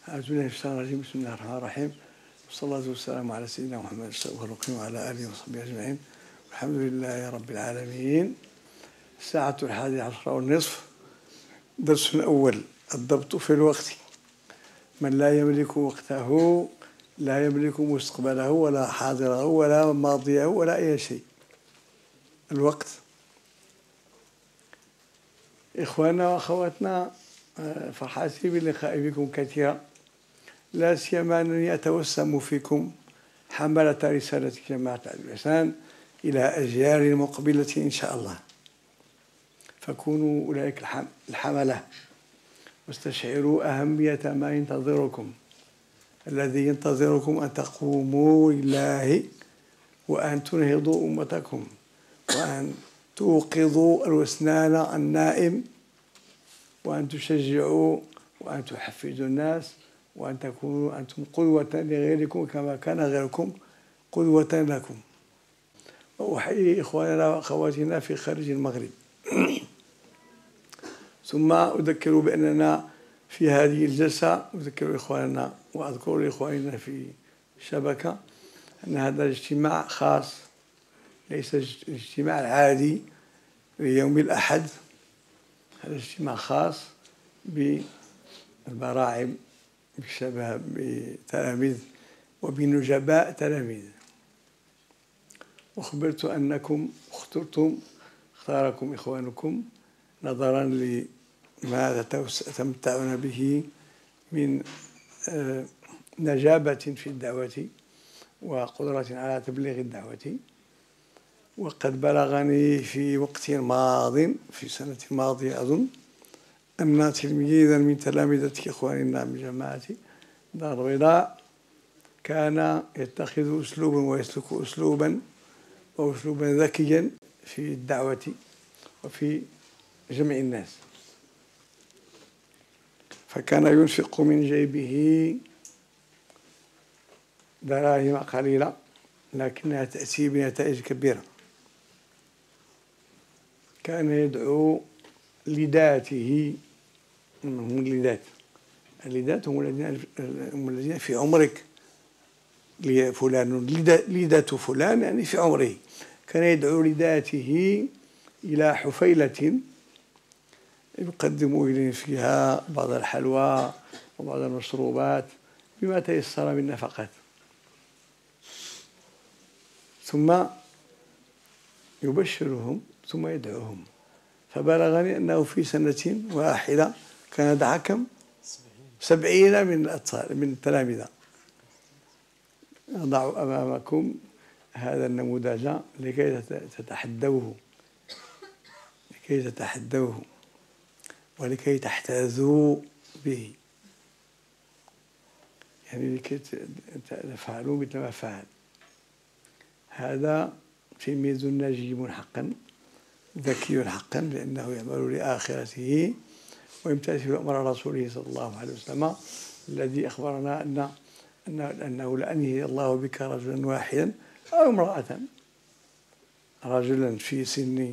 أعوذ بالله من الشيطان الرجيم. بسم الله الرحمن الرحيم، والصلاة والسلام على سيدنا محمد الصادق الرقيم وعلى آله وصحبه أجمعين، والحمد لله رب العالمين. الساعة 11:30. درس أول: الضبط في الوقت. من لا يملك وقته لا يملك مستقبله ولا حاضره ولا ماضيه ولا أي شيء. الوقت. إخواننا وأخواتنا، فرحتي باللقاء بكم كثيرا، لا سيما أنني أتوسم فيكم حملة رسالة جماعة الإحسان إلى أجيال مقبلة إن شاء الله، فكونوا أولئك الحملة واستشعروا أهمية ما ينتظركم. الذي ينتظركم أن تقوموا لله، وأن تنهضوا أمتكم، وأن توقظوا الوسنان النائم، وأن تشجعوا وأن تحفزوا الناس، وأن تكونوا أنتم قدوة لغيركم كما كان غيركم قدوة لكم. وأحيي إخواننا وأخواتنا في خارج المغرب. ثم أذكر بأننا في هذه الجلسة، أذكر إخواننا وأذكر لإخواننا في الشبكة أن هذا الاجتماع خاص، ليس الاجتماع العادي ليوم الأحد. هذا اجتماع خاص بالبراعم، بالشباب، بتلاميذ وبنجباء تلاميذ. وخبرت أنكم اختاركم إخوانكم نظرا لما تمتعون به من نجابة في الدعوة وقدرة على تبليغ الدعوة. وقد بلغني في وقت ماض، في سنة ماضية أظن، أن تلميذا من تلامذة إخواننا من جماعة دار البيضاء كان يتخذ أسلوبا ويسلك أسلوبا ذكيا في الدعوة وفي جمع الناس، فكان ينفق من جيبه دراهم قليلة لكنها تأتي بنتائج كبيرة. كان يدعو لداته، هم اللدات هم الذين في عمرك، فلان لدة فلان يعني في عمره. كان يدعو لداته إلى حفيلة يقدم إليه فيها بعض الحلوى وبعض المشروبات بما تيسر من نفقات، ثم يبشرهم ثم يدعوهم. فبلغني أنه في سنة واحدة كان دعا كم؟ 70 من الأطفال من التلامذة. أضع أمامكم هذا النموذج لكي تتحدوه ولكي تحتاذوا به، يعني لكي تفعلوا مثل ما فعل. هذا تلميذ نجيب حقا، ذكي حقا، لأنه يعمل لآخرته ويمتثل أمر رسوله صلى الله عليه وسلم الذي أخبرنا أنه لأن يهدي الله بك رجلا واحدا أو امرأة، رجلا في سن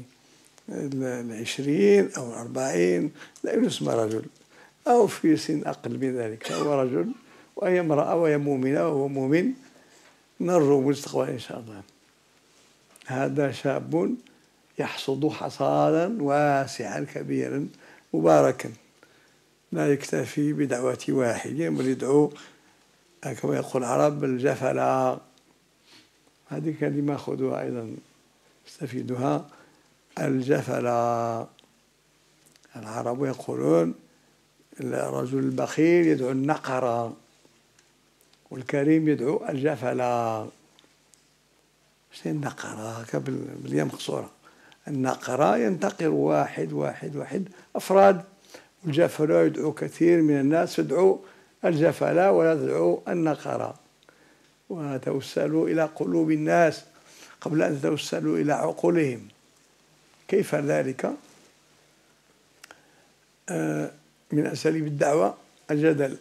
20 أو 40 لا يسمى رجل، أو في سن أقل من ذلك فهو رجل، وهي امرأة وهي مؤمنة وهو مؤمن، نرجو مستقبلا إن شاء الله. هذا شاب يحصد حصادا واسعا كبيرا مباركا، لا يكتفي بدعوة واحد، بل يدعو كما يقول العرب الجفلا. هذه كلمة خذوها أيضا استفيدوها، الجفلا. العرب يقولون الرجل البخيل يدعو النقر، والكريم يدعو الجفلا. شنو النقرة؟ بالياء مقصورة. النقرة ينتقر واحد أفراد، والجفلا يدعو كثير من الناس، يدعو الجفلا ولا تدعو النقرة. وتوسلوا إلى قلوب الناس قبل أن تتوسلوا إلى عقولهم. كيف ذلك؟ من أساليب الدعوة الجدل.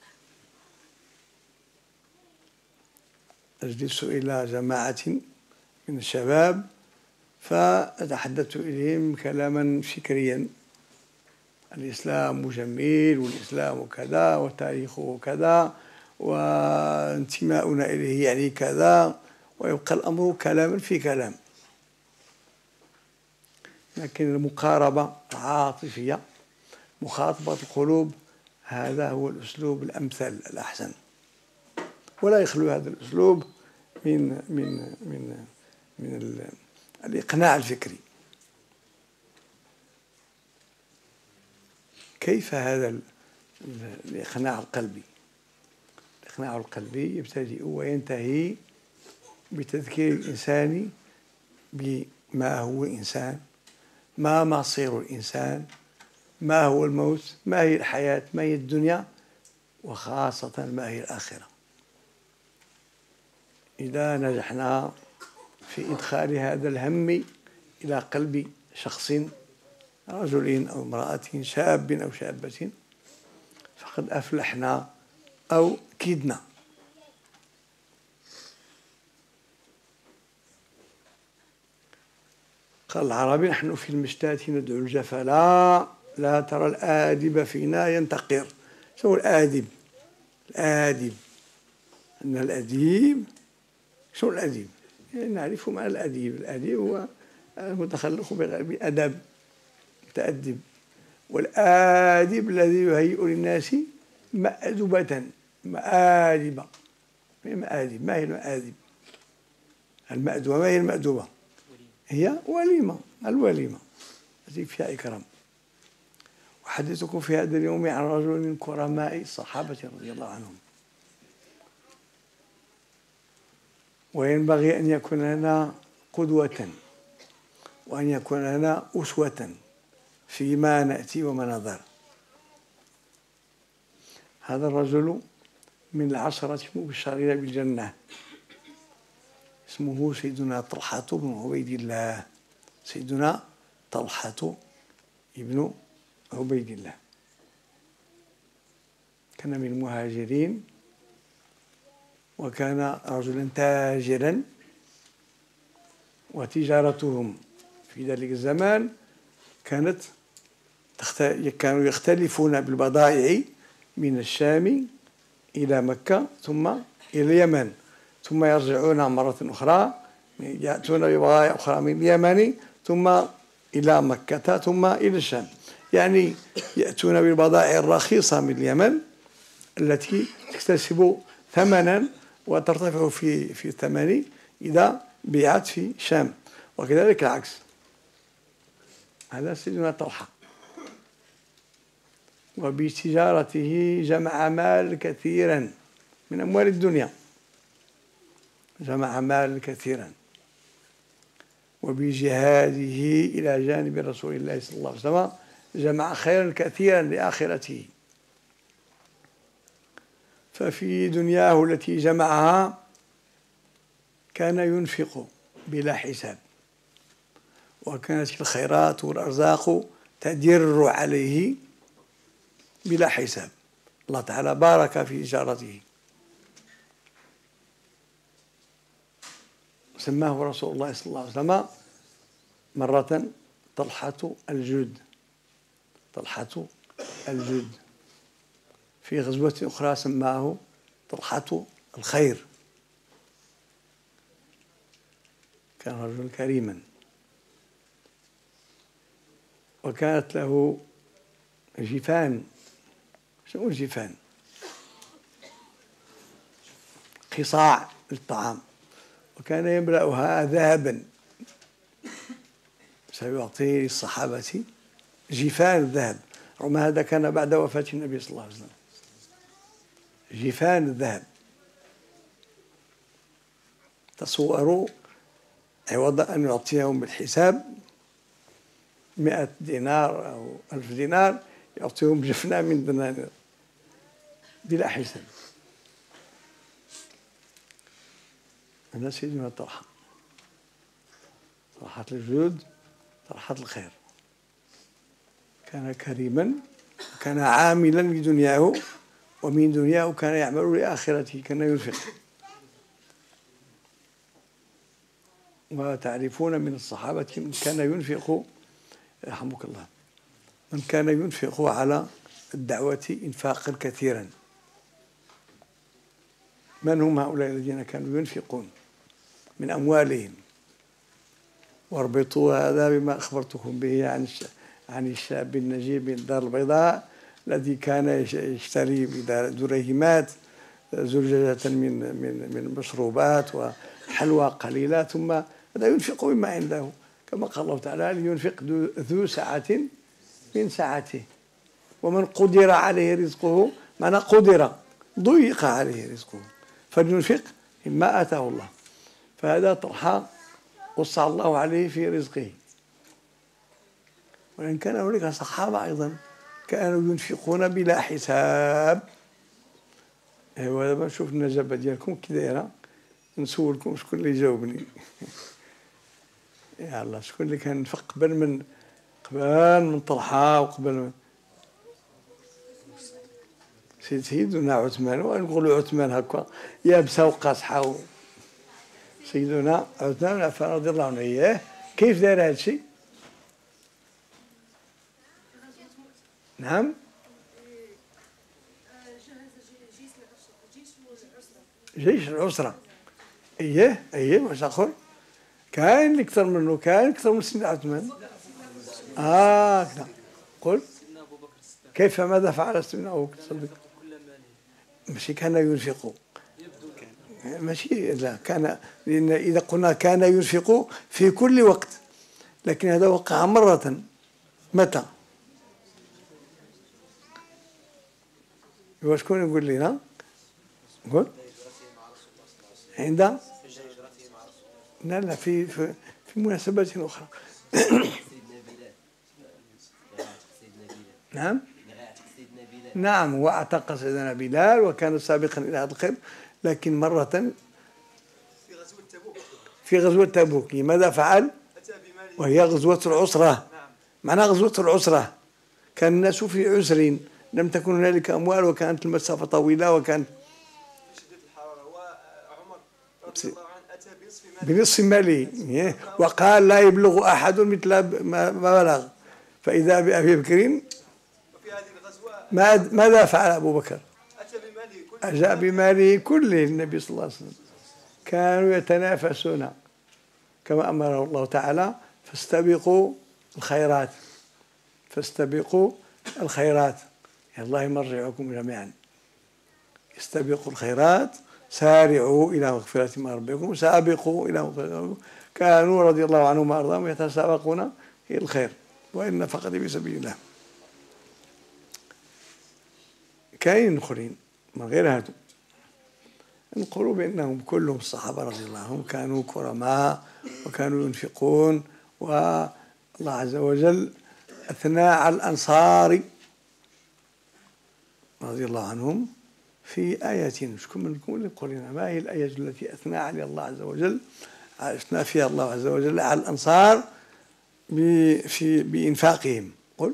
أجلس إلى جماعة من الشباب فأتحدث إليهم كلاما فكريا، الإسلام جميل والإسلام كذا وتاريخه كذا وانتماؤنا إليه يعني كذا، ويبقى الأمر كلاما في كلام. لكن المقاربة العاطفية، مخاطبة القلوب، هذا هو الأسلوب الأمثل الأحسن، ولا يخلو هذا الأسلوب من الإقناع الفكري. كيف هذا الإقناع القلبي؟ الإقناع القلبي يبتدئ وينتهي بتذكير الإنسان بما هو إنسان، ما مصير الإنسان، ما هو الموت، ما هي الحياة، ما هي الدنيا، وخاصة ما هي الآخرة. إذا نجحنا في إدخال هذا الهم إلى قلب شخص، رجل أو امرأة، شاب أو شابة، فقد أفلحنا أو كدنا. قال العربي: نحن في المشتاة ندعو الجفا لا ترى الآدب فينا ينتقر. شو الآدب؟ الآدب أن الأديب، شو الأديب؟ يعني نعرف معنى الأديب. الأديب هو المتخلق بأدب، متأدب. والآدب الذي يهيئ للناس مأدبة، مآدب. مآدب، ما هي المآدب؟ المأدبة، ما هي المأدبة؟ هي وليمة، الوليمة التي فيها إكرام. أحدثكم في هذا اليوم عن رجل من كرماء الصحابة رضي الله عنهم، وينبغي أن يكون لنا قدوة وأن يكون لنا أسوة فيما نأتي وما نظهر. هذا الرجل من العشرة المبشرين بالجنة، اسمه سيدنا طلحة بن عبيد الله. سيدنا طلحة بن عبيد الله كان من المهاجرين، وكان رجلا تاجرا، وتجارتهم في ذلك الزمان كانوا يختلفون بالبضائع من الشام إلى مكة ثم إلى اليمن، ثم يرجعون مرة أخرى يأتون ببضائع أخرى من اليمن ثم إلى مكة ثم إلى الشام. يعني يأتون بالبضائع الرخيصة من اليمن التي تكتسب ثمنا وترتفع في الثمن إذا بيعت في الشام، وكذلك العكس. هذا سيدنا طلحة، وبتجارته جمع مال كثيرا من أموال الدنيا، جمع مال كثيرا، وبجهاده إلى جانب رسول الله صلى الله عليه وسلم جمع خيرا كثيرا لآخرته. ففي دنياه التي جمعها كان ينفق بلا حساب، وكانت الخيرات والأرزاق تدر عليه بلا حساب. الله تعالى بارك في تجارته، سماه رسول الله صلى الله عليه وسلم مرة طلحة الجود، طلحة الجود. في غزوة أخرى سماه طلحة الخير. كان رجلا كريما، وكانت له جفان. شنو الجفان؟ قصاع للطعام، وكان يملأها ذهبا، سيعطي للصحابة جفان الذهب، رغم هذا كان بعد وفاة النبي صلى الله عليه وسلم. جفان الذهب. تصوروا عوض أن يعطيهم بالحساب 100 دينار أو 1000 دينار، يعطيهم جفنة من دنانير بلا حساب. هذا سيدنا طلحة، طلحة الجود، طلحة الخير. كان كريما، كان عاملا لدنياه، ومن دنياه كان يعمل لآخرته، كان ينفق. وتعرفون من الصحابة من كان ينفق، رحمك الله، من كان ينفق على الدعوة إنفاقا كثيرا. من هم هؤلاء الذين كانوا ينفقون من أموالهم؟ واربطوا هذا بما أخبرتكم به عن الشاب النجيب من الدار البيضاء الذي كان يشتري بدريهمات زجاجة من المشروبات وحلوى قليلة، ثم هذا ينفق مما عنده، كما قال الله تعالى: لينفق ذو سعة من سعته، ومن قدر عليه رزقه، معنى قدر ضيق عليه رزقه فلينفق مما آتاه الله. فهذا طرحة وسع الله عليه في رزقه. وإن كان هناك صحابة أيضا كانوا ينفقون بلا حساب. ايوا دابا نشوف النجابة ديالكم كي دايرة، نسولكم شكون اللي يجاوبني. يا الله، شكون اللي كان ينفق قبل من طلحة وقبل من سيدنا عثمان؟ ونقولوا عثمان هكا يابسة وقاصحة. سيدنا عثمان بن عفان رضي الله عنه، اياه كيف دار هذا الشيء؟ نعم، جيش العسرة. اييه واش اخر؟ كاين اللي اكثر منه، كاين اكثر من سيدنا عثمان. كذا قل كيف ماذا فعل سيدنا ابو بكر الصديق؟ ماشي كان ينفق، ماشي لا كان، لأن إذا قلنا كان ينفق في كل وقت، لكن هذا وقع مرة. متى؟ وشكون يقول لنا؟ قل عند لا في مناسبات أخرى. نعم واعتق سيدنا بلال وكان سابقا إلى هذا الخير، لكن مرة في غزوة تبوك ماذا فعل؟ وهي غزوة العسرة. معنى غزوة العسرة كان الناس في عسر، لم تكن هنالك أموال، وكانت المسافة طويلة، وكان بنصف ماله، وقال: لا يبلغ أحد مثل ما بلغ. فإذا بأبي بكر ماذا فعل أبو بكر؟ أجاء بماله كله النبي صلى الله عليه وسلم. كانوا يتنافسون كما أمره الله تعالى: فاستبقوا الخيرات، فاستبقوا الخيرات، يا الله مرجعكم جميعا. استبقوا الخيرات، سارعوا إلى مغفرة من ربكم، سابقوا إلى مغفرة من ربكم. كانوا رضي الله عنهم وأرضاهم يتسابقون إلى الخير، وإن فقط في سبيل الله. كاين اخرين من غير هذو نقولوا بأنهم كلهم الصحابة رضي الله عنهم كانوا كرماء وكانوا ينفقون، والله عز وجل أثنى على الأنصار رضي الله عنهم في آية. شكون منكم اللي يقول لنا ما هي الآية التي أثنى عليها الله عز وجل، أثنى فيها الله عز وجل على الأنصار بإنفاقهم؟ قل.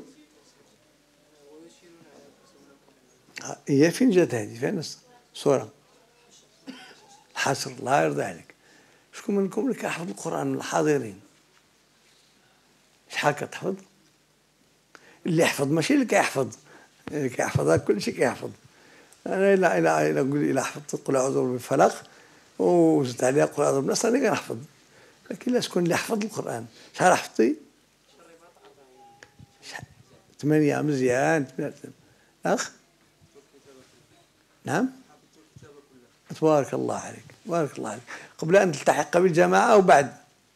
هي فين جات هذه؟ فين السورة؟ الحشر. الله يرضى عليك. شكون منكم اللي كيحفظ القرآن من الحاضرين؟ شحال كتحفظ؟ اللي يحفظ ماشي اللي كيحفظ، اللي كيحفظ كل شيء كيحفظ. انا الا حفظت قل اعوذ برب الفلق وزدت عليها قل اعوذ برب الناس راني كنحفظ. لكن لا، شكون اللي حفظ القرآن؟ شحال حفظتي؟ 8 مزيان. اخ نعم، تبارك الله عليك، بارك الله عليك. قبل أن تلتحق بالجماعة أو بعد؟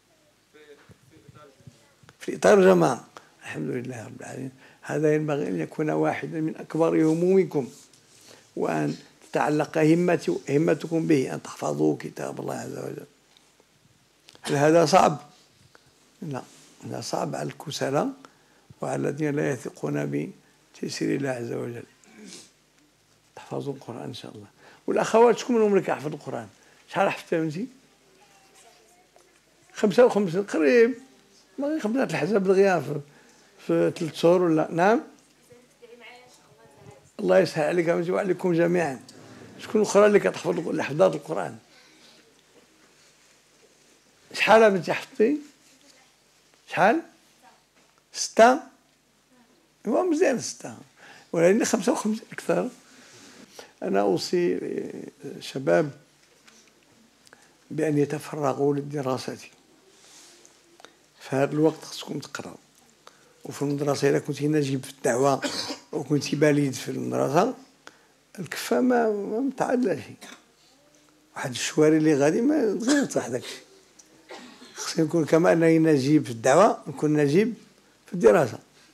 في إطار الجماعة. الحمد لله رب العالمين. هذا ينبغي أن يكون واحدا من أكبر همومكم، وأن تتعلق همتكم به أن تحفظوا كتاب الله عز وجل. هل هذا صعب؟ لا، هذا صعب على الكسلى وعلى الذين لا يثقون بتيسير الله عز وجل. تحفظوا القرآن إن شاء الله. والأخوات شكون منهم اللي كيحفظ القرآن؟ شحال حفظتي أنتِ؟ 55 قريب، ما خدمنا الحساب دغيا في 3 شهور ولا؟ نعم. الله يسهل عليك وعليكم جميعا. شكون الأخرى اللي كتحفظ اللي حفظات القرآن؟ شحال بنتي حفظتي؟ شحال؟ 6؟ هو مزيان 6 ولكن 55 أكثر. أنا أوصي الشباب بأن يتفرغوا للدراسة. في هذا الوقت خصكم تقراو، وفي المدرسة إذا كنتي نجيب في الدعوة وكنتي بليد في المدرسة الكفة ما متعدلاش. واحد الشواري اللي غادي ما تغير صح داكشي. خصني نكون كما أنني نجيب في الدعوة نكون نجيب في الدراسة.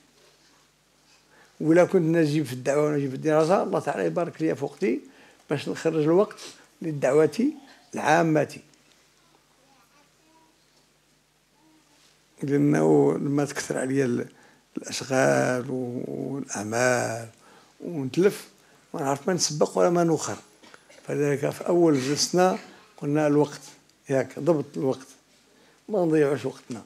ولا كنت نجيب في الدعوة ونجيب في الدراسة الله تعالى يبارك لي في وقتي باش نخرج الوقت للدعوة العامة. لأنه لما تكثر عليا الأشغال والأعمال ونتلف ما نعرف ما نسبق ولا ما نوخر. فلذلك في أول جلسنا قلنا الوقت، ياك ضبط الوقت ما نضيعوش وقتنا.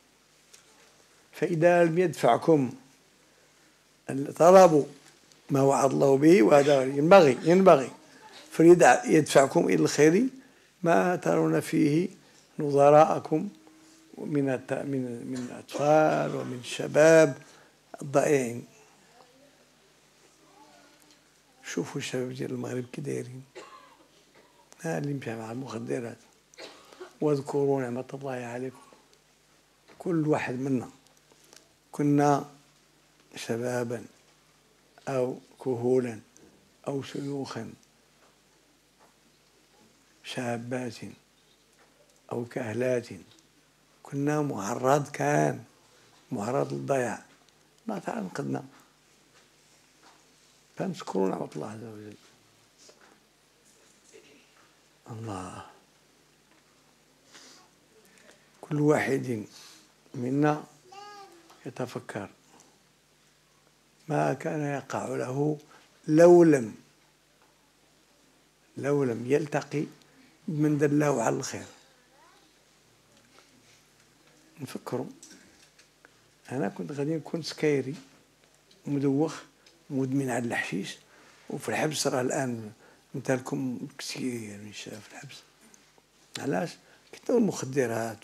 فإذا لم يدفعكم طلبوا ما وعد الله به، وهذا ينبغي فليدفعكم إلى الخير ما ترون فيه نظراءكم من الأطفال ومن الشباب الضائعين. شوفوا الشباب ديال المغرب كي دايرين، اللي مشى مع المخدرات. واذكروا نعمة الله عليكم، كل واحد منا كنا شبابا أو كهولا أو شيوخا، شابات أو كهلات، كنا معرض للضياع. الله تعالى انقذنا، فنشكروا نعمة الله عز وجل. الله، كل واحد منا يتفكر ما كان يقع له لو لم يلتقي بمن دله على الخير. نفكروا، أنا كنت غادي نكون سكايري مدوخ مدمن على الحشيش وفي الحبس. راه الآن مثالكم كثير من الشباب في الحبس. علاش؟ كثروا المخدرات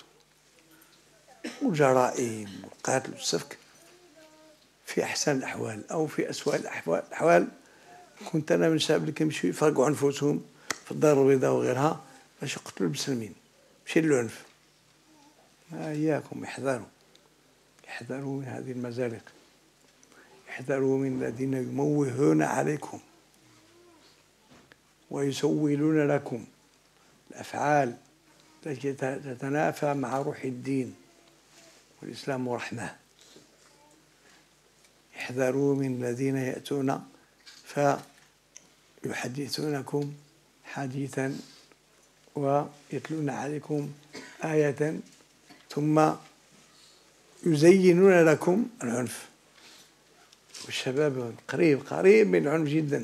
والجرائم والقتل والسفك. في أحسن الأحوال أو في أسوأ الأحوال كنت أنا من الشباب اللي كيمشيو يفرقوا أنفسهم في الدار البيضاء وغيرها باش يقتلوا المسلمين، ماشي العنف. ما إياكم احذروا من هذه المزالق، احذروا من الذين يموهون عليكم ويسولون لكم الأفعال التي تتنافى مع روح الدين والإسلام رحمة. احذروا من الذين يأتون فيحدثونكم حديثا ويتلون عليكم آية ثم يزينون لكم العنف. والشباب قريب من العنف جدا.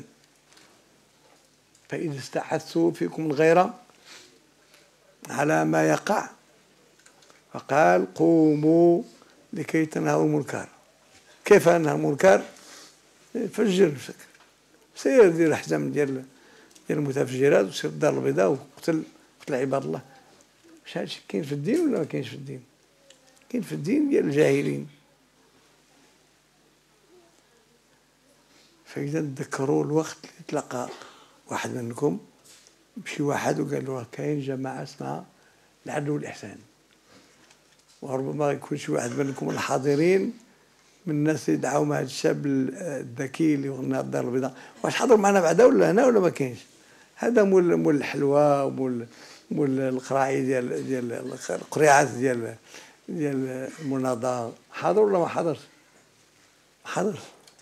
فإذا استحثوا فيكم الغيرة على ما يقع فقال قوموا لكي تنهوا المنكر. كيف أنهى المنكر؟ فجر نفسك، سير دير حزام ديال المتفجرات وسير الدار البيضاء وقتل عباد الله. واش هادشي كاين في الدين ولا ما كاينش في الدين؟ كاين في الدين ديال الجاهلين. فإذا تذكروا الوقت اللي تلقى واحد منكم بشي واحد وقال له كاين جماعة اسمها العدل والإحسان، وربما يكون شي واحد منكم الحاضرين من الناس اللي دعاو مع هذا الشاب الذكي اللي غنى الدار البيضاء. واش حضر معنا بعدا ولا هنا ولا ما كاينش؟ هذا مول الحلوى ومول القراعي ديال القريعات ديال المناضة. حاضر ولا ما حضرش؟ ما حضرش.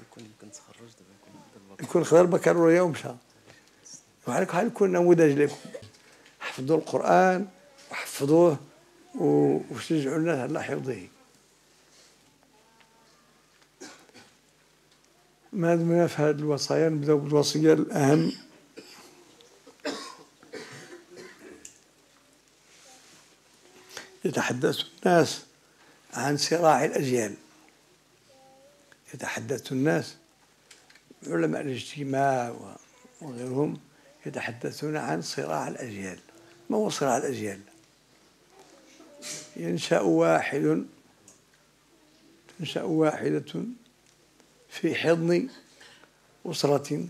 يكون خضر بكالوريا ومشى. وعليكم يكون نموذج لكم. حفظوا القرآن وحفظوه وشجعوا الناس على حفظه. ما دمنا في هذه الوصايا نبداو بالوصية الأهم. يتحدث الناس عن صراع الأجيال. يتحدث الناس علماء الاجتماع وغيرهم يتحدثون عن صراع الأجيال. ما هو صراع الأجيال؟ تنشأ واحدة في حضن أسرة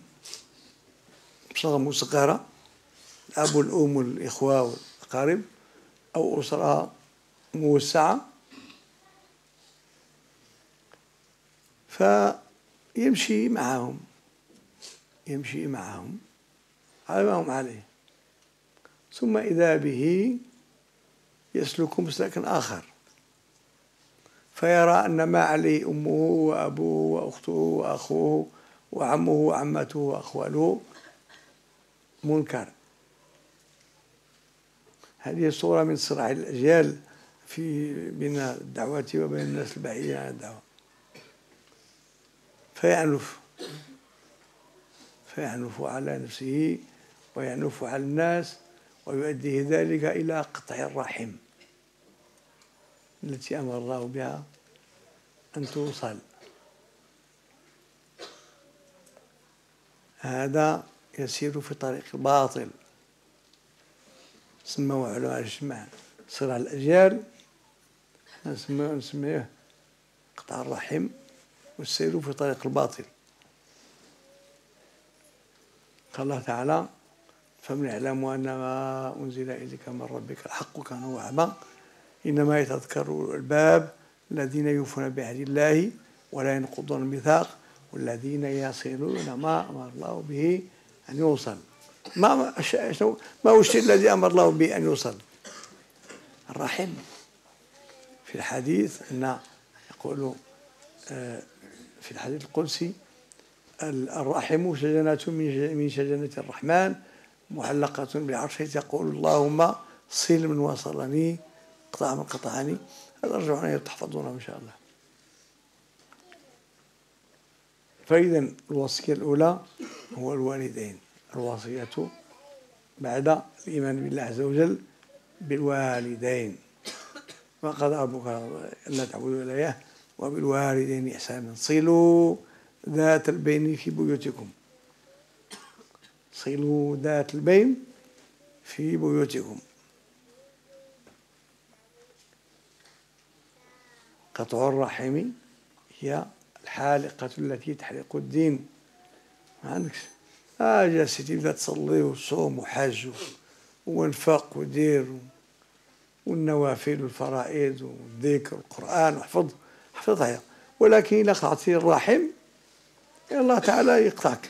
مصغرة، الأب والأم والإخوة والأقارب، أو أسرة موسعة، فيمشي معهم على ما هم عليه، ثم إذا به يسلك مسلكا آخر، فيرى أن ما عليه أمه وأبوه وأخته وأخوه وعمه وعمته وأخواله منكر. هذه صورة من صراع الأجيال بين الدعوة وبين الناس البعيدين عن الدعوة، فيعنف على نفسه ويعنف على الناس، ويؤديه ذلك إلى قطع الرحم التي أمر الله بها أن توصل. هذا يسير في طريق الباطل، سموه علماء الاجتماع صراع الأجيال، نسميه قطع الرحم والسير في طريق الباطل. قال الله تعالى: فمن يعلم أن ما أنزل إليك من ربك الحق كان وعما إنما يتذكر أولو الألباب الذين يوفون بعهد الله ولا ينقضون الميثاق والذين يصلون ما أمر الله به أن يوصل. ما هو الشيء الذي أمر الله به أن يوصل؟ الرحم. في الحديث أن يقول في الحديث القدسي: الرحم شجنة من شجنة الرحمن معلقة بالعرش، تقول اللهم صل من وصلني، قطع من قطعني. هذا أرجو أن تحفظونه إن شاء الله. فإذا الوصية الأولى هو الوالدين، الوصية بعد الإيمان بالله عز وجل بالوالدين، وقضى ربك ألا تعبدوا إلا إياه وبالوالدين إحسانا صلوا ذات البين في بيوتكم، صلوا ذات البين في بيوتكم. قطع الرحم هي الحالقة التي تحرق الدين. ما عندكش جالسة تبدا تصلي وتصوم وحج وانفق ودير والنوافل والفرائض والذكر والقرآن حفظها، ولكن إذا قطعتي الرحم الله تعالى يقطعك.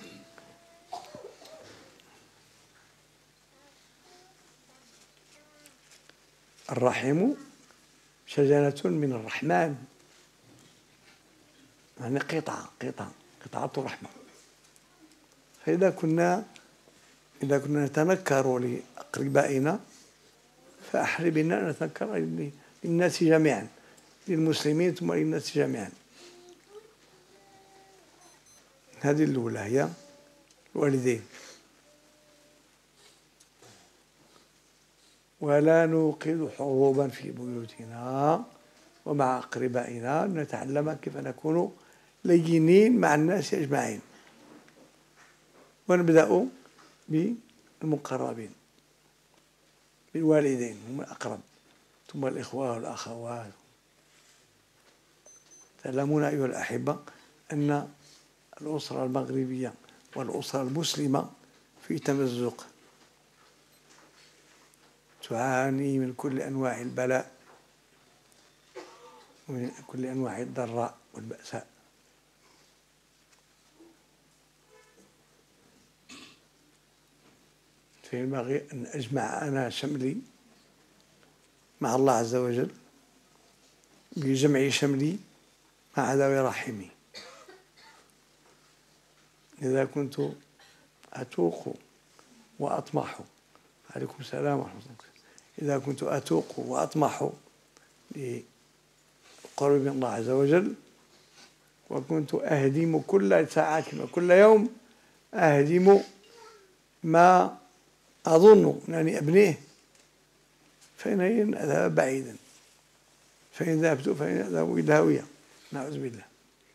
الرحم شجرة من الرحمن، يعني قطعة رحمة. فإذا كنا نتنكر لأقربائنا فأحري بنا نتنكر للناس جميعا، للمسلمين ثم للناس جميعا. هذه الأولى هي الوالدين. ولا نوقظ حروبا في بيوتنا ومع أقربائنا، نتعلم كيف نكون لينين مع الناس أجمعين. ونبدأ بالمقربين، بالوالدين هم الأقرب، ثم الإخوة والأخوات. تعلمون أيها الأحبة أن الأسرة المغربية والأسرة المسلمة في تمزق، تعاني من كل أنواع البلاء ومن كل أنواع الضراء والبأساء. فينبغي أن أجمع أنا شملي مع الله عز وجل بجمع شملي مع ذوي رحمي. إذا كنت أتوق وأطمح، عليكم السلام ورحمة الله، إذا كنت أتوق وأطمح لقرب من الله عز وجل، وكنت أهدم كل ساعة وكل يوم أهدم ما أظن أنني أبنيه، فإن أذهب بعيدا، فإن ذهبت فإن أذهب إلى الهاوية، نعوذ بالله.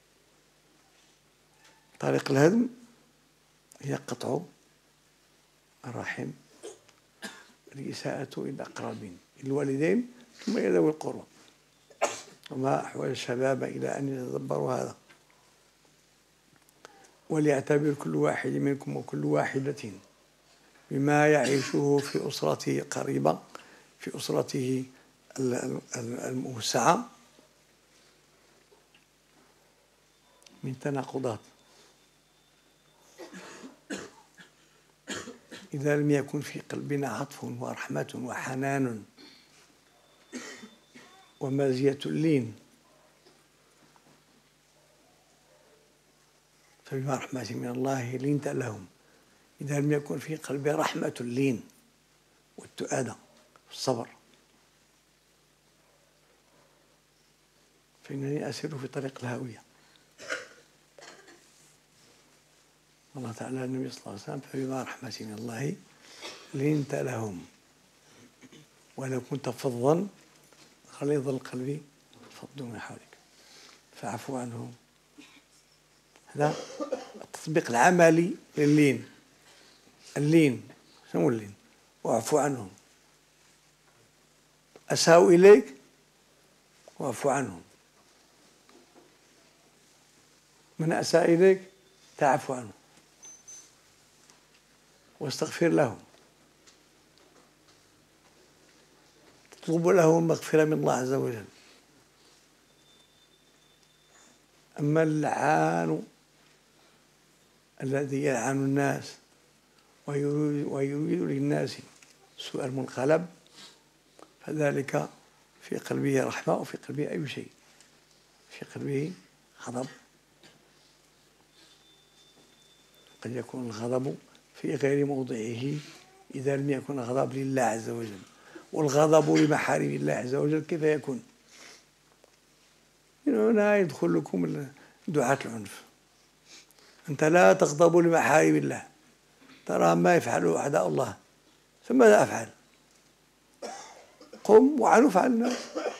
طريق الهدم هي قطع الرحم، الإساءة إلى الأقربين، الوالدين ثم إلى ذوي القربى. وما أحوال الشباب إلى أن يتدبروا هذا. وليعتبر كل واحد منكم وكل واحدة بما يعيشه في أسرته القريبة، في أسرته الموسعة من تناقضات. إذا لم يكن في قلبنا عطف ورحمة وحنان ومزية اللين، فبما رحمة من الله لنت لهم. إذا لم يكن في قلبي رحمة اللين والتؤادة والصبر، فإنني أسير في طريق الهاوية. الله تعالى النبي صلى الله عليه وسلم: فبما رحمة من الله لنت لهم ولو كنت فظا غليظ القلب فضوا من حولك فاعف عنهم. هذا التطبيق العملي لللين. اللين شنو اللين؟ واعف عنهم. أساءوا إليك واعف عنهم. من أساء إليك تعفو عنه واستغفر لهم، تطلب له المغفرة من الله عز وجل. أما اللعان الذي يلعن الناس ويريد للناس سوء المنقلب، فذلك في قلبه رحمة وفي قلبه أي شيء، في قلبه غضب. قد يكون الغضب في غير موضعه إذا لم يكن غضب لله عز وجل. والغضب لمحارم الله عز وجل كيف يكون؟ هنا يدخل لكم دعاة العنف. أنت لا تغضب لمحارم الله، ترى ما يفعله أعداء الله، فماذا أفعل؟ قم وعنف عن الناس.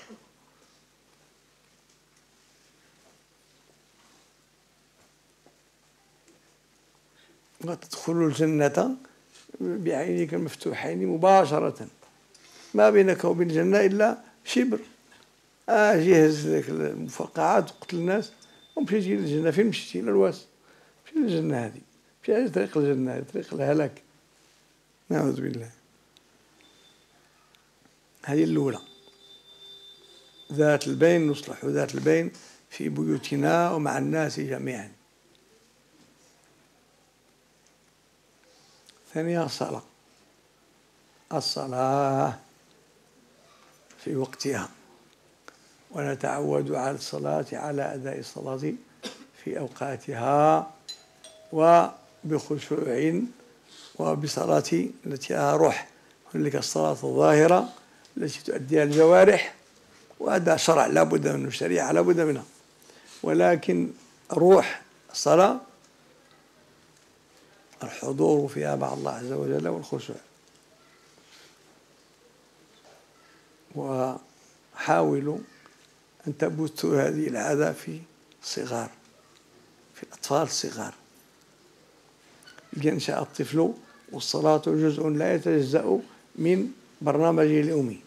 وتدخل الجنة بعينيك المفتوحين مباشرة، ما بينك وبين الجنة إلا شبر. جهز لك المفرقعات وقتل الناس ومشي تجي للجنة. فين مشيتي؟ إلى الواس. مشي للجنة هذه، مشي على طريق الجنة، هذه طريق الهلاك، نعوذ بالله. هذه الأولى، ذات البين. نصلح ذات البين في بيوتنا ومع الناس جميعا. ثانيا الصلاة. الصلاة في وقتها، ونتعود على الصلاة، على أداء الصلاة في أوقاتها وبخشوع وبصلاة التي لها روح. هنالك الصلاة الظاهرة التي تؤديها الجوارح، وهذا شرع لا بد منه، شريعة لا بد منها، ولكن روح الصلاة الحضور فيها مع الله عز وجل والخشوع. وحاولوا أن تبثوا هذه العادة في الصغار، في الأطفال الصغار. ينشأ الطفل والصلاة جزء لا يتجزأ من برنامجه اليومي،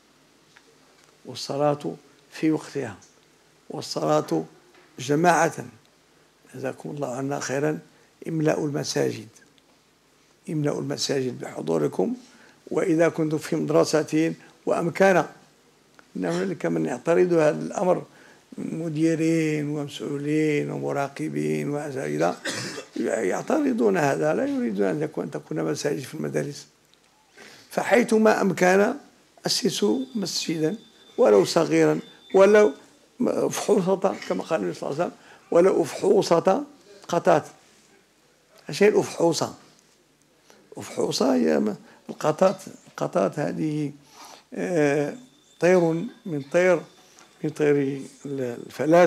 والصلاة في وقتها، والصلاة جماعة. جزاكم الله عنا خيرا. املأوا المساجد، املأوا المساجد بحضوركم. وإذا كنتم في مدرسة وأمكان، إن هنالك من يعترض هذا الأمر من مديرين ومسؤولين ومراقبين وأساتذة يعترضون هذا، لا يريدون أن تكون مساجد في المدارس. فحيثما أمكن أسسوا مسجدا ولو صغيرا، ولو أفحوصة كما قال النبي صلى الله عليه وسلم، ولو أفحوصة قطات. الشيء الأفحوصة، أفحوصة هي القطات. القطات هذه طير من طير الفلاة.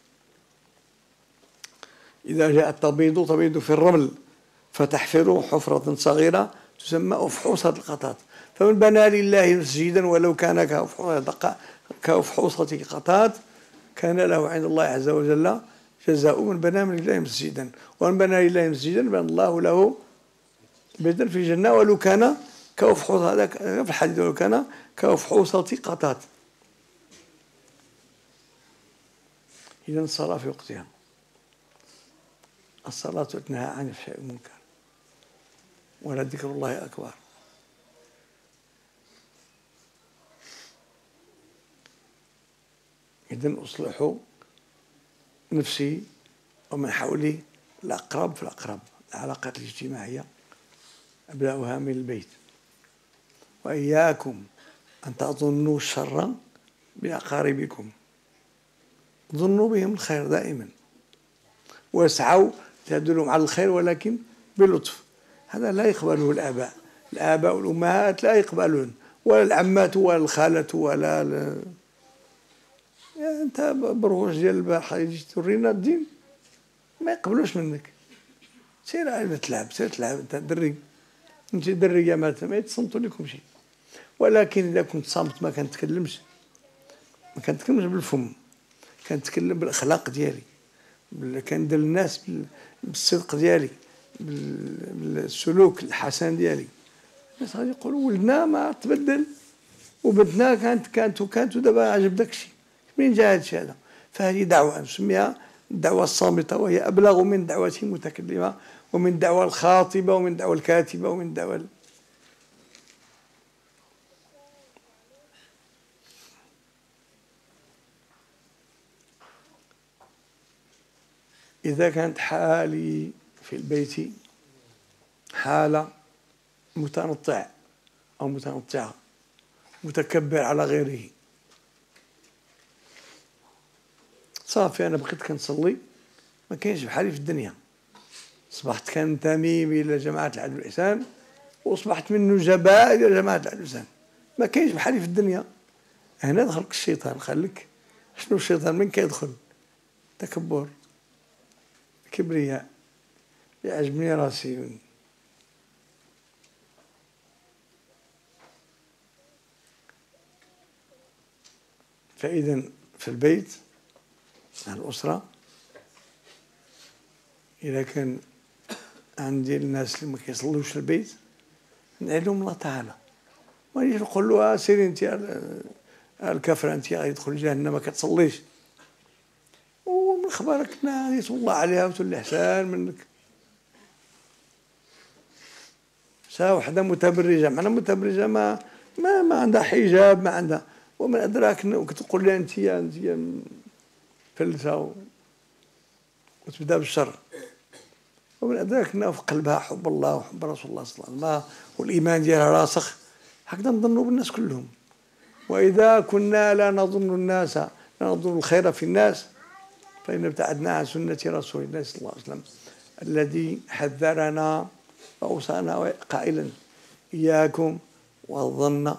إذا جاءت تبيض في الرمل فتحفر حفرة صغيرة تسمى أفحوصة القطات. فمن بنى لله مسجدا ولو كان كأفحوصة قطات كان له عند الله عز وجل جزاء من بنى لله مسجدا. ومن بنى لله مسجدا بنى الله له بيتا في الجنة ولو كان كأفحوصة، هذا في الحديث، ولو كان كأفحوصة قطات. إذن الصلاة في وقتها. الصلاة تنهى عن الفحشاء والمنكر، ولذكر الله أكبر. إذن أصلح نفسي ومن حولي الأقرب فالأقرب. العلاقات الاجتماعية أبدأها من البيت. وإياكم أن تظنوا الشر بأقاربكم، ظنوا بهم الخير دائما، واسعوا تدلهم على الخير ولكن بلطف. هذا لا يقبله الآباء والأمهات لا يقبلون، ولا العمات ولا الخالة ولا يعني أنت بروش ديال البارحة يجي تورينا الدين ما يقبلوش منك. سير عاد تلعب، سير تلعب، أنت دري، أنت دري ما يتصنتوا لكم شيء. ولكن إذا كنت صامت ما كنتكلمش بالفم، كنتكلم بالأخلاق ديالي، كندير الناس بالصدق ديالي، بالسلوك الحسن ديالي. الناس غادي يقولوا ولدنا ما تبدل، وبنتنا كانت ودابا عجب داكشي. منين جا هادشي هذا؟ فهذه دعوة نسميها الدعوة الصامتة، وهي أبلغ من دعوة المتكلمة ومن الدعوة الخاطبة ومن الدعوة الكاتبة ومن الدعوة إذا كانت حالي في البيت حالة متنطع أو متنطعة، متكبر على غيره، صافي أنا بقيت كنصلي ما كاينش بحالي في الدنيا، أصبحت كننتمي إلى جماعة العدل والإحسان وأصبحت من نجباء إلى جماعة العدل والإحسان، ما كاينش بحالي في الدنيا. هنا دخلك الشيطان. خليك شنو الشيطان من كيدخل؟ تكبر، كبرياء، يعجبني راسي. فإذا في البيت مع الأسرة إذا كان عندي الناس اللي ما كيصلوش في البيت ندعي لهم الله تعالى، ما نجيش نقول له سيري انت الكافر، انت غادي تدخل جهنم ما كتصليش، ومن خبرك يتوب الله عليها وتولي احسن منك. ساعة وحده متبرجه، معنا متبرجه ما عندها حجاب، ما عندها، ومن ادراك كتقول لها انت فلسه وتبدا بالشر، ومن ادراك انه في قلبها حب الله وحب رسول الله صلى الله عليه وسلم والايمان ديالها راسخ. هكذا نظنوا بالناس كلهم. واذا كنا لا نظن الخير في الناس فإن ابتعدنا عن سنة رسول الله صلى الله عليه وسلم الذي حذرنا وأوصانا قائلا إياكم والظن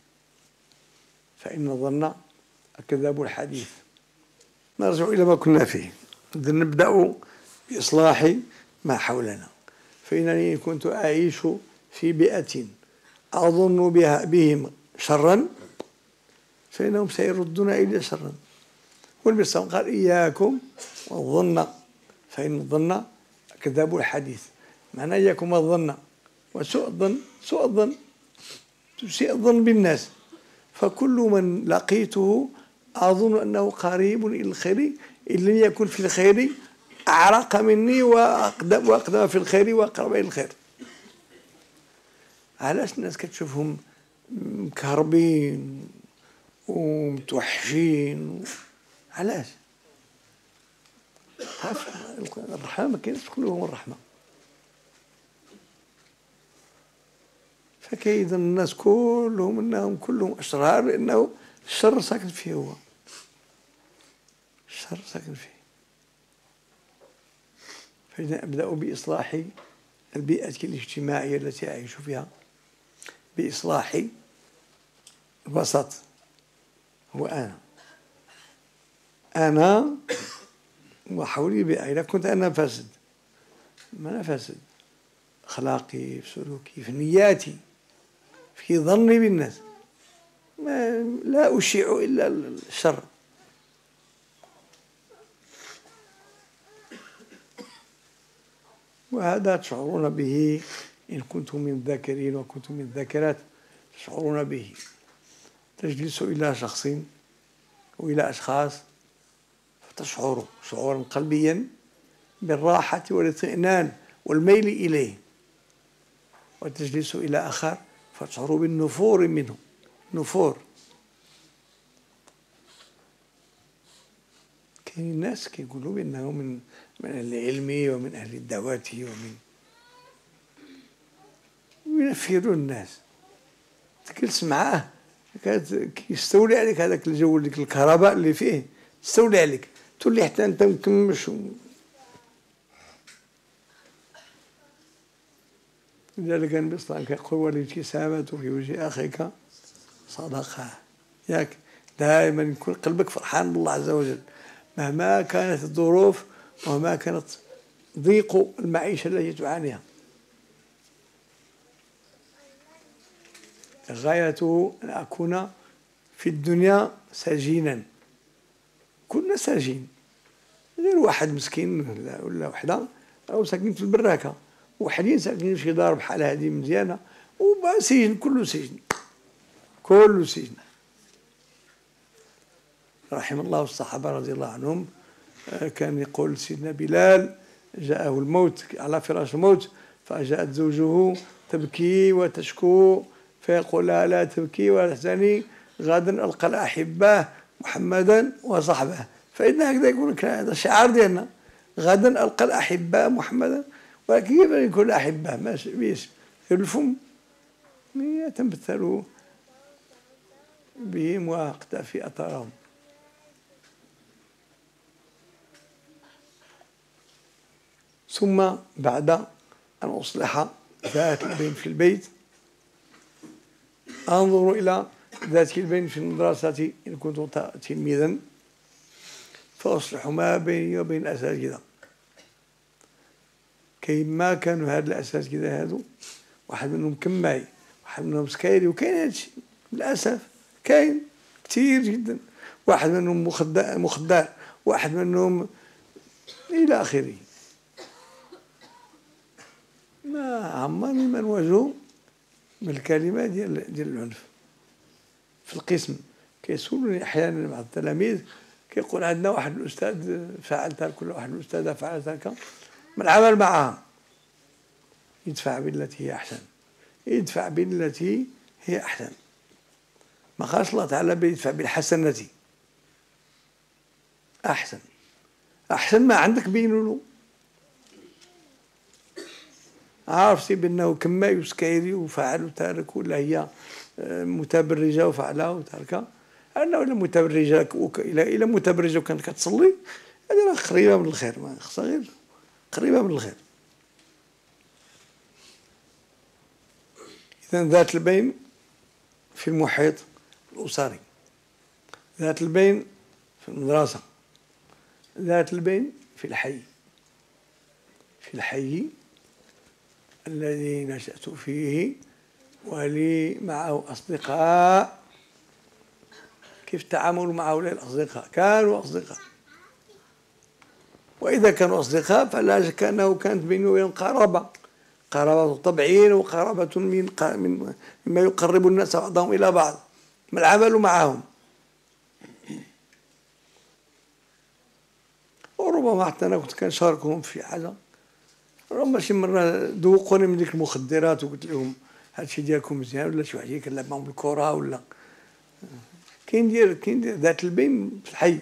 فإن الظن كذاب الحديث. نرجع إلى ما كنا فيه. نبدأ بإصلاح ما حولنا. فإنني كنت أعيش في بيئة أظن بهم شرا فإنهم سيردون إلي شرا. والنبي صلى الله عليه وسلم قال إياكم والظن فإن الظن كذاب الحديث. معنى إياكم والظن وسوء الظن، سوء الظن تسيء الظن بالناس، فكل من لقيته أظن أنه قريب إلى الخير إن لم يكن في الخير أعرق مني وأقدم في الخير وأقرب إلى الخير. علاش الناس كتشوفهم مكهربين ومتوحشين؟ علاش؟ الرحمة ما كاينش في قلوبهم الرحمة. فكيد الناس كلهم انهم كلهم اشرار لانه الشر ساكن فيه، هو الشر ساكن فيه. فإذا أبدأ بإصلاح البيئة الاجتماعية التي أعيش فيها، بإصلاح الوسط. هو أنا وحولي بيئة. إذا كنت أنا فاسد، ما أنا فاسد أخلاقي، في سلوكي، في نياتي، في ظني بالناس، لا أشيع إلا الشر. وهذا تشعرون به إن كنتم من الذاكرين وكنتم من الذاكرات، تشعرون به. تجلس إلى شخص وإلى أشخاص فتشعر شعورا قلبيا بالراحة والاطمئنان والميل إليه، وتجلس إلى آخر فتشعر بالنفور منه، نفور. كاين الناس كيقولوا بأنه من أهل العلم ومن أهل الدعوة وينفروا الناس. تجلس معاه كيستولي عليك هذاك الجو، ديك الكهرباء اللي فيه تستولي عليك، تولي حتى أنت مكمش. لذلك النبي صلى الله عليه وسلم يقول: والابتسامة في وجه أخيك صدقة. ياك دائما يكون قلبك فرحان بالله عز وجل مهما كانت الظروف ومهما كانت ضيق المعيشة التي تعانيها. غايته أن أكون في الدنيا سجينا، كنا سجين، غير واحد مسكين ولا وحدة أو ساكنين في البراكة، وحدين ساكنين في دار بحال هذه مزيانة، وسجن، كله سجن، كله سجن. رحم الله الصحابة رضي الله عنهم. كان يقول سيدنا بلال: جاءه الموت على فراش الموت، فجاءت زوجه تبكي وتشكو، فيقول لها: لا تبكي ولا تحزني، غدا ألقى الأحبة محمدا وصحبه. فإن هكذا يقول لك هذا الشعار ديالنا: غدا ألقى الأحبة محمدا. ولكن كيف يكون الأحبة باسم الفم يتمثل بهم واقتفي أثرهم. ثم بعد أن أصلح ذات البين في البيت أنظر إلى ذات البين في المدرسة إن كنت تلميذا، فأصلح ما بيني وبين الأساتذة. كيما كانوا هاد الأساتذة هادو واحد منهم كماي، واحد منهم سكايري، وكاين هادشي للأسف، كاين كثير جدا، واحد منهم مخدر، واحد منهم إلى آخره. ما عمرني ما نواجهوا بالكلمة ديال العنف في القسم. كيسولوني أحيانا بعض التلاميذ كيقول: عندنا واحد الأستاذ فعل تلك، ولا واحد الأستاذة فعل تلك، ما العمل معها؟ يدفع بالتي هي أحسن، يدفع بالتي هي أحسن. ما قالش الله تعالى بيدفع بالحسنة؟ أحسن، أحسن ما عندك بينوا له. عارفتي بأنه كماي وسكايري وفعل وتارك، ولا هي متبرجة وفعلها وتاركها؟ أنه إلا متبرجة إلا متبرجة وكانت كتصلي، هذه قريبة من الخير، ما خصها غير قريبة من الخير. إذا ذات البين في المحيط الأسري، ذات البين في المدرسة، ذات البين في الحي، في الحي الذي نشأت فيه ولي معه أصدقاء. كيف التعامل مع هؤلاء الأصدقاء؟ كانوا أصدقاء، وإذا كانوا أصدقاء فلا شك أنه كانت بيني وبينهم قرابة طبعين، وقرابة مما يقرب الناس بعضهم إلى بعض. ما العمل معهم؟ وربما حتى أنا كنت كنشاركهم في حاجة، ربما شي مرة ذوقوني من ديك المخدرات وقلت لهم: هادشي ديالكم مزيان، ولا شي واحد كنلعب معهم بالكرة، ولا كاين ديال ذات البين في الحي.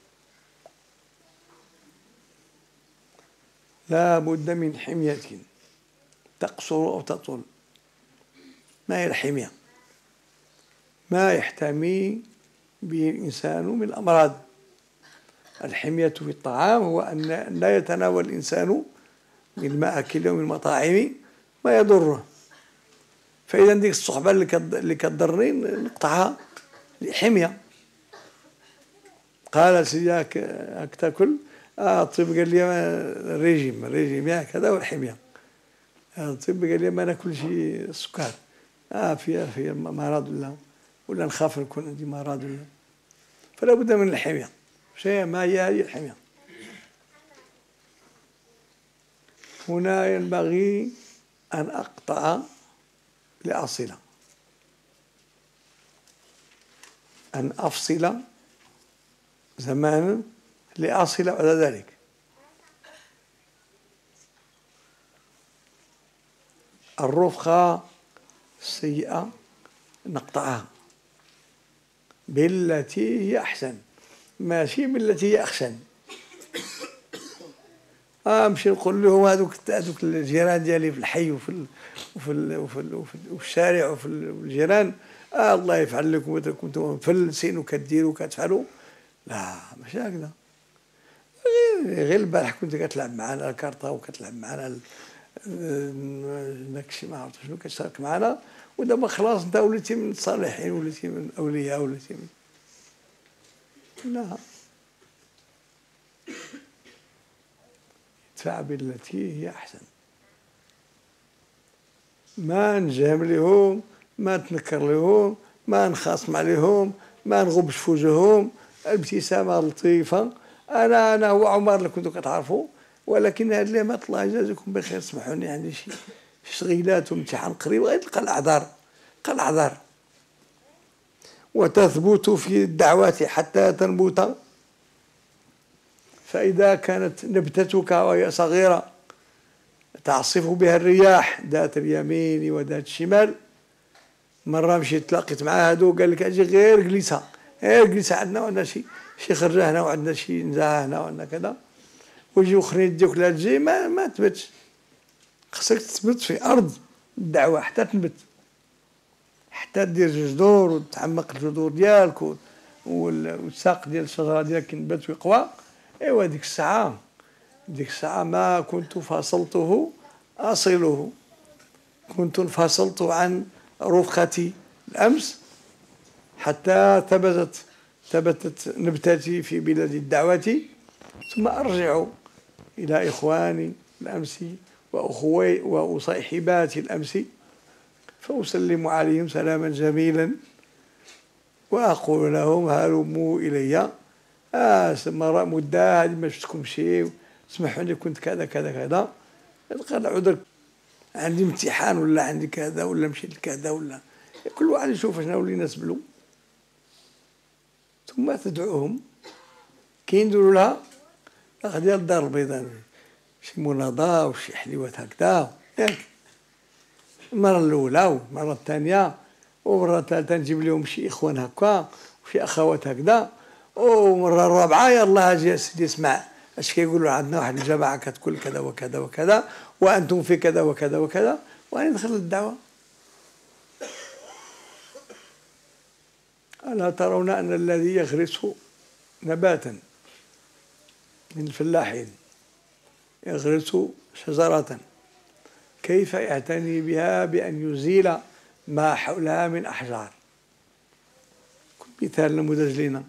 لا بد من حمية تقصر أو تطول. ما هي الحمية؟ ما يحتمي به الإنسان من الأمراض. الحمية في الطعام هو أن لا يتناول الإنسان من المآكل ومن المطاعم ما يضره. فإذا ديك الصحبة اللي كتضرني نقطعها لحمية. قال: سيدي هاك تاكل؟ الطب قال لي الريجيم ياك، هذا هو الحمية. الطب قال لي ما ناكلش السكر، في مرض ولا نخاف يكون عندي مرض ولا. فلا بد من الحمية. ما هي هذه الحمية؟ هنا ينبغي أن أقطع لأصل، أن أفصل زمانا لأصل بعد ذلك. الرفقة السيئة نقطعها بالتي هي أحسن، ماشي بالتي هي أحسن. نمشي نقول لهم هذوك الجيران ديالي في الحي وفي الشارع وفي الجيران، الله يفعل لكم، كنتم مفلسين وكديروا وكتفعلوا. لا ماشي هكذا. غير البارح كنت كتلعب معنا الكارطة وكتلعب معنا داكشي ما عرفت شنو كتشارك معنا، ودابا خلاص انت وليتي من الصالحين، وليتي من الاولياء، وليتي من... لا، ادفع بالتي هي احسن. ما نجهم لهم، ما نتنكر لهم، ما نخاصم عليهم، ما نغبش في وجههم، الابتسامه لطيفه. انا هو عمر اللي كنتو كتعرفوا، ولكن هاد اليامات الله يجازيكم بخير، سمحوني عندي شي تشغيلات وامتحان قريب، غير تلقى الاعذار. وتثبت في الدعوات حتى تنبت، فإذا كانت نبتتك وهي صغيرة تعصف بها الرياح ذات اليمين وذات الشمال. مرة مشيت تلاقيت مع هادو قال لك اجي غير جلسة عندنا، وعندنا شي خرجة هنا، وعندنا شي نزاهة هنا، وعندنا كذا، ويجيو اخرين يديوك لا تجي ما تبتش. خصك تثبت في أرض الدعوة حتى تنبت، حتى دير جذور وتعمق الجذور ديالك والساق ديال الشجرة ديالك ينبت ويقوى. ايوا ديك الساعة ما كنت فاصلته أصله، كنت انفصلت عن رفقتي الأمس حتى ثبتت نبتتي في بلاد الدعوة، ثم أرجع إلى إخواني الأمس وأخوي وصاحباتي الأمس، فأسلم عليهم سلاما جميلا وأقول لهم هلموا إلي، مرة مدة هذه ما شفتكم شي، سمحوا لي كنت كذا كذا كذا، تلقى العذر عندي امتحان ولا عندي كذا ولا مشيت لكذا، ولا كل واحد يشوف شنو اللي يناسبلو، ثم تدعوهم كي نديروا لها ديال الدار البيضاء شي مناضة وشي حليوات هكذا ياك، المرة الأولى والمرة الثانية ومرة الثالثة نجيب لهم شي إخوان هكا وشي أخوات هكذا، ومرة الرابعة يلا اجي سيدي اسمع اش كيقولوا عندنا واحد الجماعة كتقول كذا وكذا وكذا، وأنتم في كذا وكذا وكذا، وأنا ندخل الدعوة. ألا ترون أن الذي يغرس نباتا من الفلاحين يغرس شجرة كيف يعتني بها بأن يزيل ما حولها من أحجار. مثال نموذج لنا،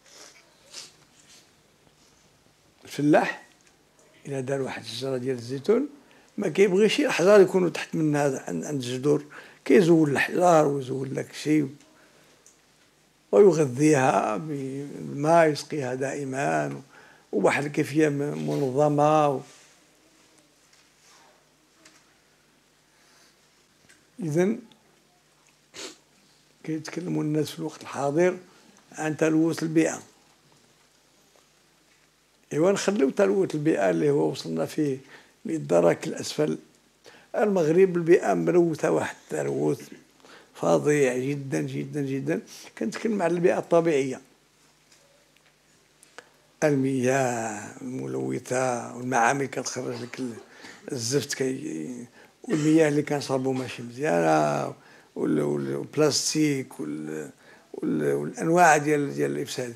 الفلاح إذا دار واحد الشجرة ديال الزيتون ما كيبغيش الأحجار يكونوا تحت منها عند الجذور، كيزول الأحجار ويزول داك الشيء ويغذيها بالماء، يسقيها دائما وواحد الكيفية منظمة. إذن كيتكلموا الناس في الوقت الحاضر عن تلوث البيئة. إيوا نخليو تلوث البيئة اللي هو وصلنا فيه للدرك الأسفل. المغرب البيئة ملوثة واحد التلوث فظيع جدا جدا جدا. كنتكلم على البيئة الطبيعية، المياه الملوثة والمعامل كتخرج لك الزفت، والمياه اللي كنشربوا ماشي مزيانة، والبلاستيك والأنواع ديال الإفساد.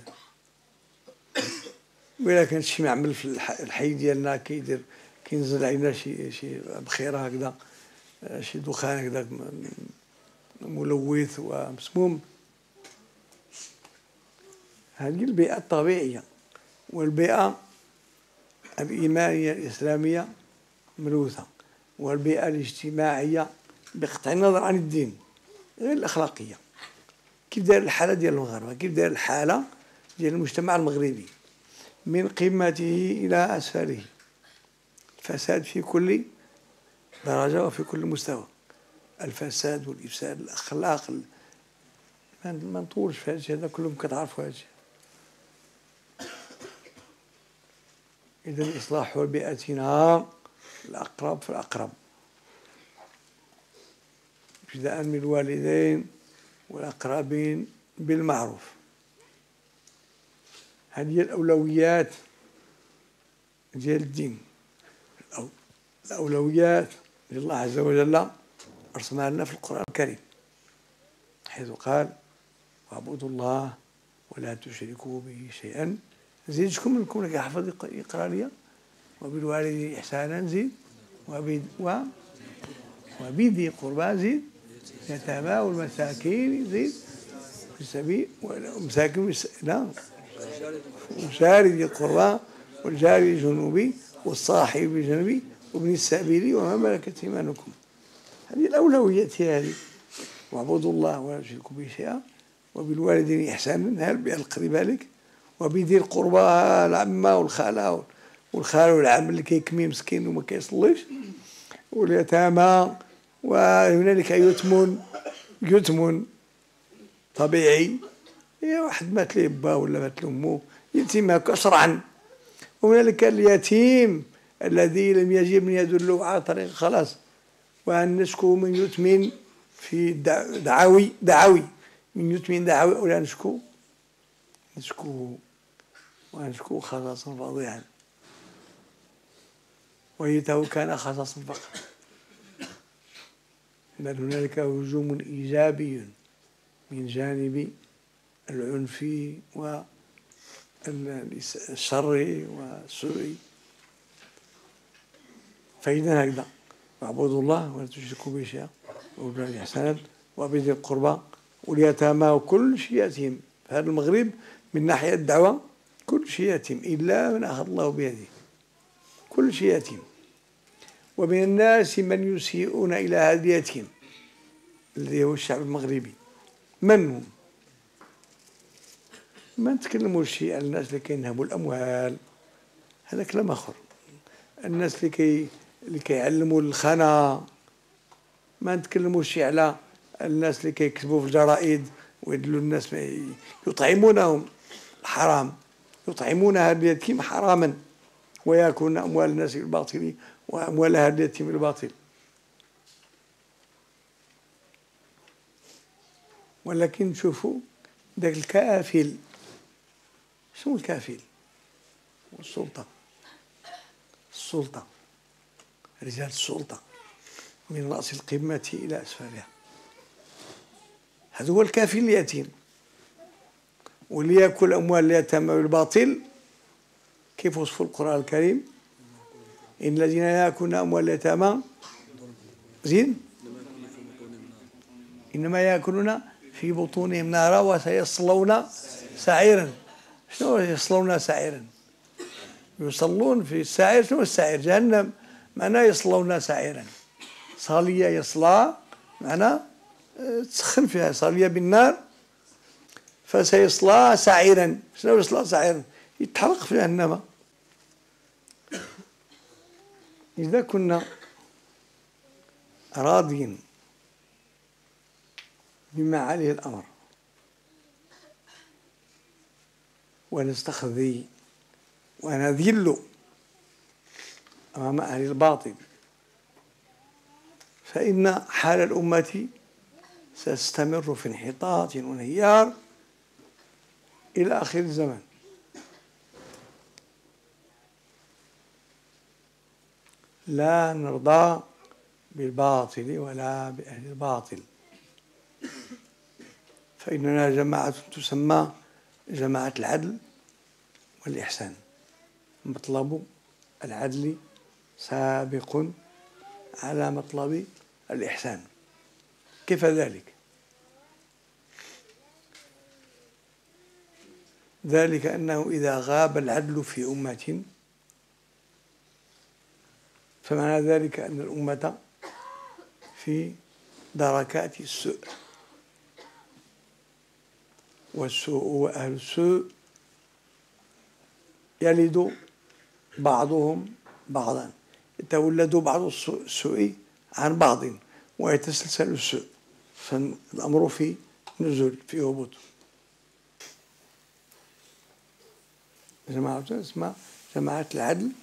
وإلا كان شي معمل في الحي ديالنا كينزل علينا شي بخيرة هكذا، شي دخان هكذا ملوث ومسموم، هذه البيئة الطبيعية. والبيئة الإيمانية الإسلامية ملوثة، والبيئة الاجتماعية بقطع النظر عن الدين غير الأخلاقية. كيف داير الحالة ديال المغاربة، كيف داير الحالة ديال المجتمع المغربي من قمته إلى أسفله، الفساد في كل درجة وفي كل مستوى، الفساد والإفساد، الأخلاق، ما نطولش في هذا كلهم كتعرفوا هذا. إذا إصلاح بيئتنا الأقرب فالأقرب. ابتداء من الوالدين والأقربين بالمعروف. هذه هي الأولويات ديال الدين. الأولويات لله عز وجل رسمها لنا في القرآن الكريم، حيث قال: واعبدوا الله ولا تشركوا به شيئا. زيد شكون منكم اللي يحفظ يقرا لي؟ وبالوالدين إحسانا زيد، وبذي القربى زيد، اليتامى والمساكين زيد، في السبيل والمساكين لا، وجار ذي القربى والجار الجنوبي والصاحب بالجنب وابن السبيل وما ملكت ايمانكم. هذه الاولويات هذه. واعبدوا الله ولا تشركوا به شيئا وبالوالدين احسانا، هل بالقريب لك، وبذي القربى العمه والخاله والخال والعم اللي كيكمي مسكين وما كيصليش، واليتامى، وهنالك يتم طبيعي، واحد مات ليه با ولا مات له امه يتيم شرعا، وهنالك اليتيم الذي لم يجب من يدل على طريق خلاص. وأن نشكو من يتم في دعوي من يتم دعوي، ولا نشكو خصاصا فظيعا، ويته كان خصاصا فقط، بل هنالك هجوم إيجابي من جانب العنف والشر والسوء. فإذا هكذا: واعبدوا الله ولا تشركوا به شيئا وبالوالدين إحسانا وبذي القربى واليتامى، وكل شيء يتيم في هذا المغرب من ناحية الدعوة، كل شيء يتيم إلا من أخذ الله بيده، كل شيء يتيم. ومن الناس من يسيئون إلى هذا اليتيم الذي هو الشعب المغربي. من هم؟ ما نتكلموش شيء على الناس اللي كينهبوا الأموال، هذا كلام آخر. الناس اللي كيعلموا الخنا، ما نتكلموش شيء على الناس اللي كيكتبوا في الجرائد ويدلوا الناس يطعمونهم الحرام، يطعمون هذا اليتيم حراما ويأكلون أموال الناس بالباطل وأموال هذا اليتيم بالباطل. ولكن شوفوا ذاك الكافل، شنو الكافل؟ السلطة، رجال السلطة من رأس القمة إلى أسفلها، هذا هو الكافل اليتيم. واللي يأكل أموال اليتامى بالباطل كيف وصف القرآن الكريم؟ إن الذين يأكلون أموال اليتامى زين إنما يأكلون في بطونهم نارا وسيصلون سعيرا. شنو يصلون سعيرا؟ يصلون في السعير. شنو السعير؟ جهنم. معناه يصلون سعيرا، صالية يصلى معناه تسخن فيها، صالية بالنار، فسيصلى سعيرا. شنو يصلى سعيرا؟ يتحرق في جهنم. إذا كنا راضين بما عليه الأمر ونستخذي ونذل أمام أهل الباطل، فإن حال الأمة ستستمر في انحطاط وانهيار إلى آخر الزمان. لا نرضى بالباطل ولا بأهل الباطل، فإننا جماعة تسمى جماعة العدل والإحسان. مطلب العدل سابق على مطلب الإحسان. كيف ذلك؟ ذلك أنه إذا غاب العدل في أمة فمعنى ذلك أن الأمة في دركات السوء، والسوء وأهل السوء يلد بعضهم بعضا، يتولد بعض السوء عن بعض ويتسلسل السوء، فالأمر في نزول، في هبوط. جماعة اسمها جماعة العدل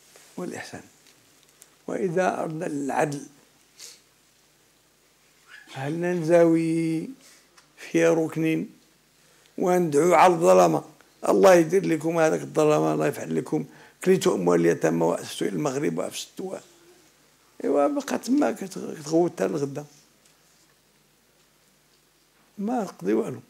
والإحسان. وإذا أردنا العدل هل ننزوي في ركن وندعو على الظلمة الله يدير لكم هذاك الظلمة، الله يفعل لكم كليتوا أموال اليتامى وأسستوا إلى المغرب وأفسدتوها. إيوا بقى تما كتغوت حتى الغدا ما نقضي والو.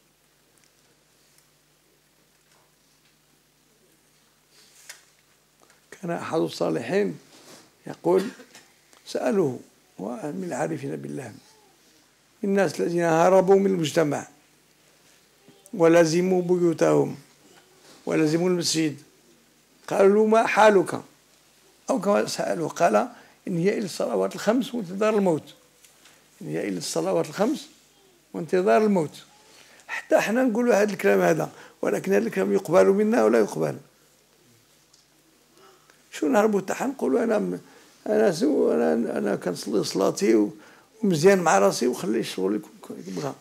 كان أحد الصالحين يقول سألوه من العارفين بالله الناس الذين هربوا من المجتمع ولزموا بيوتهم ولزموا المسجد، قالوا له ما حالك؟ أو كما سألوه قال إن هي إلى الصلوات الخمس وانتظار الموت، إن هي إلى الصلوات الخمس وانتظار الموت. حتى احنا نقولوا هذا الكلام هذا، ولكن هذا الكلام يقبل منا ولا يقبل. شو نهربوا حتى نقولوا أنا كنصلي صلاتي ومزيان مع راسي وخلي الشغل يكون يبغى.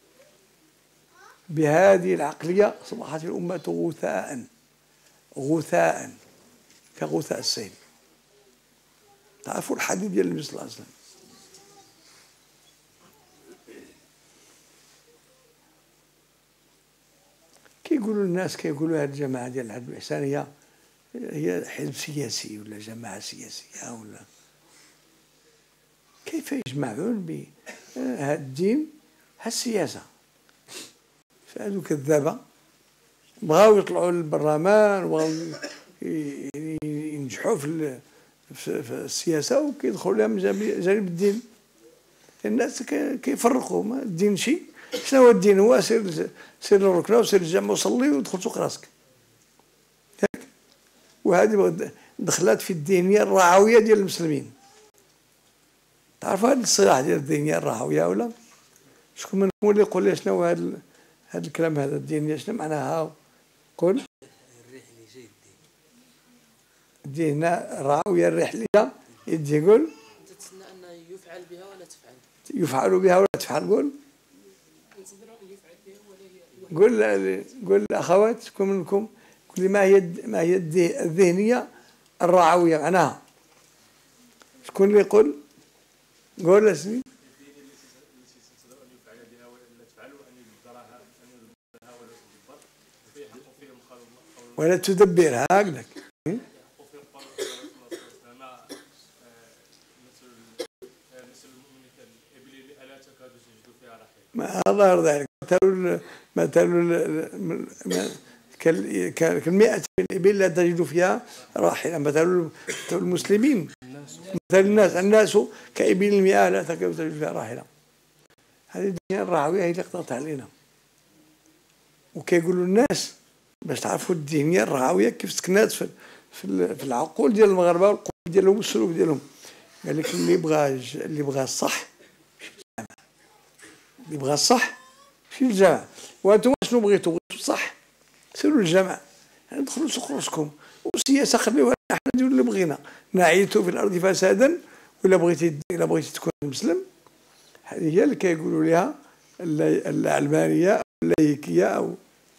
بهذه العقلية أصبحت الأمة غثاء كغثاء السيل. تعرفوا الحديث ديال النبي صلى الله عليه وسلم كيقولوا الناس هذه الجماعة ديال العدل والإحسان هي حزب سياسي ولا جماعة سياسية ولا كيف يجمعون بهذا الدين هالسياسة؟ فهذو كذابة بغاو يطلعوا للبرلمان وبغاو ينجحوا في السياسة وكيدخلوا لها من جانب الدين. الناس كيفرقوا الدين شيء. شنو هو الدين؟ هو سير للركنة وسير الجامع وصلي ودخل سوق راسك. وهذه دخلت في الدينية الرعوية ديال المسلمين. تعرفوا هذا الصلاح ديال الدينية الرعوية ولا؟ شكون منكم اللي يقول لي شنو هذا الكلام هذا الدينية شنو معناها؟ قول. الدين الرعوية الرحلية يدي يقول. تتسنى أن يفعل بها ولا تفعل. يفعل بها ولا تفعل قول. قول الأخوات شكون منكم قل لي ما هي الذهنية الرعوية معناها. شكون اللي يقول؟ قول اسمي. ولا تدبرها هكذاك. ما الله يرضى عليك. مثل كالمئة من الإبل لا تجد فيها راحلة. مثل المسلمين مثل الناس كإبل المئة لا تجد فيها راحلة. هذه الدنيا الرعوية هي اللي قطعت علينا. وكيقولوا الناس باش تعرفوا الدينية الرعوية كيف سكنات في العقول ديال المغاربة والقلوب ديالهم والسلوك ديالهم. قال لك اللي بغى الصح اللي بغى الصح في الجامع. وانتم شنو بغيتوا الصح سيروا للجامع ندخلوا سوق راسكم والسياسه خليوها حنا نديروا اللي بغينا. نعيثوا في الارض فسادا ولا بغيتي تكون مسلم. هذه هي اللي كيقولوا لها العلمانيه او اللايكيه او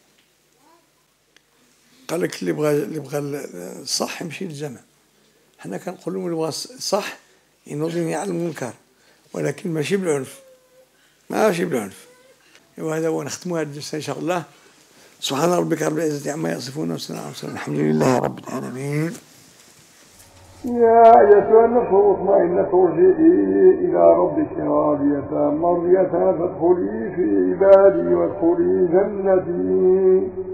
قال لك اللي بغى الصح يمشي للجامع. حنا كنقول لهم اللي بغى الصح ينوض يعلم المنكر ولكن ماشي بالعنف. ماشي بالعنف. وهذا هو نختموا هذا الدرس ان شاء الله. سبحان ربك رب العزة عما يصفون وسلام على المرسلين الحمد لله رب العالمين. يا أيتها النفس المطمئنة ارجعي إلى ربك راضية مرضية فادخلي في عبادي وادخلي جنتي.